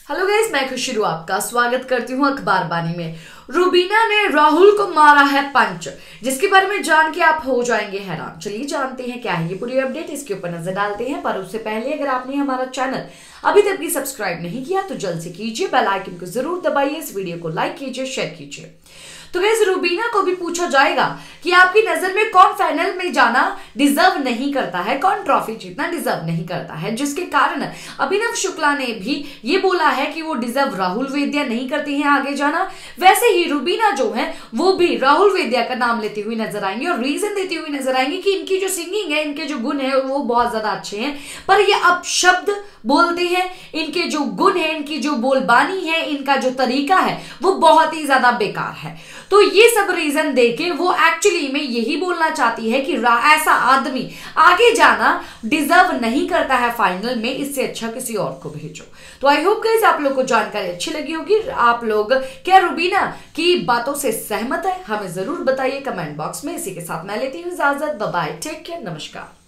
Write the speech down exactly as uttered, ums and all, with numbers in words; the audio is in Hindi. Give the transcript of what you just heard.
हेलो गाइस, मैं खुशरू आपका स्वागत करती हूँ अखबार बानी में। रूबीना ने राहुल को मारा है पंच, जिसके बारे में जान के आप हो जाएंगे हैरान। चलिए जानते हैं क्या है ये पूरी अपडेट, इसके ऊपर नजर डालते हैं। पर उससे पहले अगर आपने हमारा चैनल अभी तक भी सब्सक्राइब नहीं किया तो जल्द से कीजिए, बेल आइकन को जरूर दबाइए, इस वीडियो को लाइक कीजिए, शेयर कीजिए। तो गाइस, रूबीना को भी पूछा जाएगा कि आपकी नजर में कौन फाइनल में जाना डिजर्व नहीं करता है, कौन ट्रॉफी जीतना डिजर्व नहीं करता है, जिसके कारण अभिनव शुक्ला ने भी ये बोला है कि वो डिजर्व राहुल वैद्या नहीं करती हैं आगे जाना। वैसे ही रूबीना जो है वो भी राहुल वैद्या का नाम लेती हुई नजर आएंगी और रीजन देती हुई नजर आएंगी कि इनकी जो सिंगिंग है, इनके जो गुण है वो बहुत ज्यादा अच्छे हैं, पर ये अपशब्द बोलते हैं। इनके जो गुण है, इनकी जो बोलबानी है, इनका जो तरीका है वो बहुत ही ज्यादा बेकार है। तो ये सब रीजन देके वो एक्चुअली में यही बोलना चाहती है कि ऐसा आदमी आगे जाना डिजर्व नहीं करता है फाइनल में, इससे अच्छा किसी और को भेजो। तो आई होप गाइस आप लोग को जानकारी अच्छी लगी होगी। आप लोग क्या रूबीना की बातों से सहमत है? हमें जरूर बताइए कमेंट बॉक्स में। इसी के साथ मैं लेती हूँ इजाजत। बाय बाय, टेक केयर, नमस्कार।